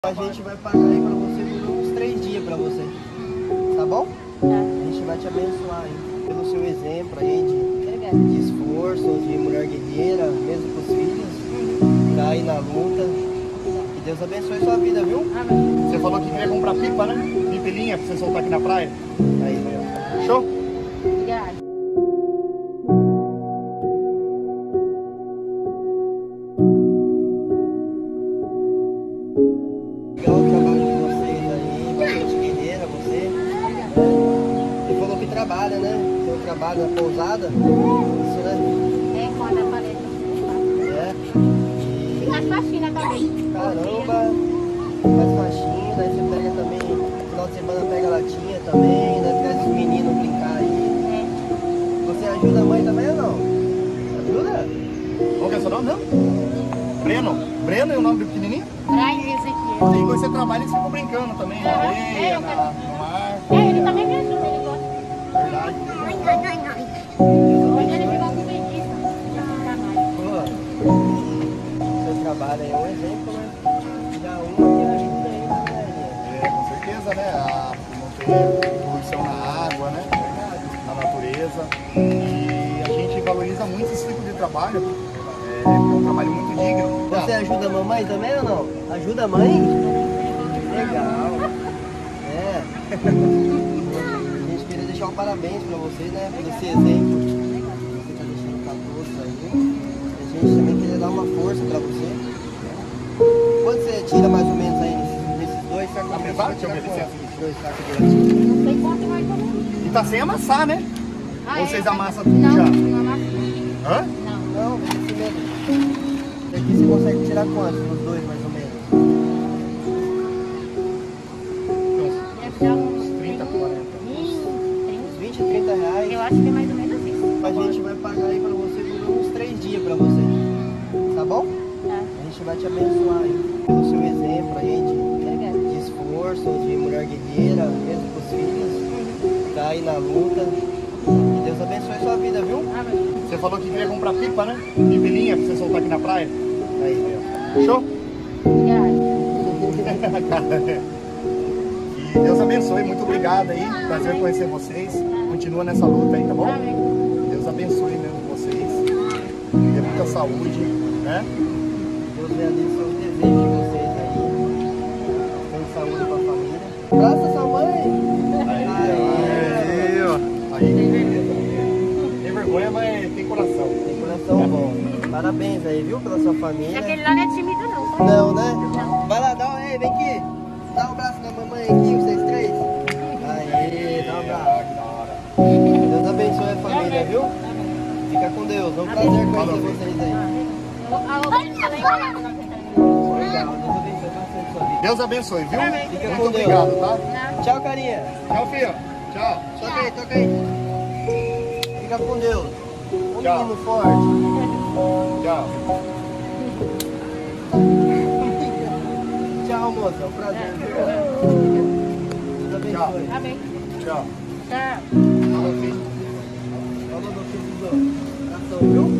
A gente vai pagar aí pra você por uns 3 dias pra você, tá bom? Tá. A gente vai te abençoar aí, pelo seu exemplo aí de esforço, de mulher guerreira, mesmo com os filhos, tá aí na luta. Que Deus abençoe sua vida, viu? Amém. Você falou que queria comprar pipa, né? Pipelinha pra você soltar aqui na praia. Aí, meu. Show? Obrigada. Legal o trabalho de vocês aí, bastante guerreira, você. Você falou que trabalha, né? Seu trabalho na pousada, isso, né? É, quando a paleta. É. E nas faxinas também. Caramba, faz faxina, aí você pega também, no final de semana pega latinha também, né? Traz os meninos brincar aí. É. Você ajuda a mãe também ou não? Ajuda? Qual que é o seu nome, não? Breno. Breno é o nome do pequenininho? Brian e Ezequiel. E quando você trabalha, eles ficam brincando também, na areia, no mar. É, ele também me ajuda, ele gosta. Verdade. Hoje ele ficou com preguiça. Trabalho. Pô, seu trabalho aí é um exemplo, né? Já um aqui ajuda aí, né? É, com certeza, né? Não ter poluição na água, né? Na natureza. E a gente valoriza muito esse tipo de trabalho. É um trabalho muito digno. Você ajuda a mamãe também ou não? Ajuda a mãe? Legal. É. A gente queria deixar um parabéns pra você, né? Por esse exemplo que você tá deixando pra todos aí. A gente também queria dar uma força pra você. Quanto você tira mais ou menos aí nesses dois sacos? Apesar de eu Tirar obedecer quanto? Esses dois sacos de latinha. Não sei quanto mais ou menos. E tá sem amassar, né? Ou vocês amassam tudo não, já? Não, amassa. Hã? Não. Não, esse mesmo. Daqui você consegue tirar quanto nos dois mais ou menos? Deve dar uns 30, 40. 20, 30 reais. Eu acho que é mais ou menos isso. A gente vai pagar aí pra você por uns 3 dias pra você, tá bom? Tá. A gente vai te abençoar aí, pelo seu exemplo aí Obrigada. de esforço, de mulher guerreira, mesmo com os filhos, tá aí na luta. Que Deus abençoe sua vida, viu? Amém. Você falou que queria comprar pipa, né? Pipelinha pra você soltar aqui na praia. Aí, meu. Show? Obrigada. E Deus abençoe, muito obrigado aí. Prazer conhecer vocês. Continua nessa luta aí, tá bom? Amém. Deus abençoe mesmo vocês. Dê muita saúde, né? Deus realize seus desejos de vocês aí. Tem saúde pra família. Abraça sua mãe! Aí, ó. Aí. Tem vergonha, mas tem coração. Tem coração bom. Parabéns aí, viu, pela sua família. Aquele lá não é tímido não, tá? Não, né? Não. Vai lá, vem aqui. Dá um abraço na mamãe aqui, vocês três. Aí, dá um abraço. Deus abençoe a família, viu? Fica com Deus. É um prazer conhecer vocês aí. A outra também vai lá. Legal, Deus abençoe bastante sua vida. Deus abençoe, viu? Fica Muito com Deus. obrigado, tá? Tchau, carinha. Tchau, filho. Tchau. Toca aí. Fica com Deus. Um Tchau. menino forte. Tchau. Tchau, moça. É um prazer, viu? Deus abençoe. Amém. Tchau. Tchau. Falou, meu filho. Abração, viu?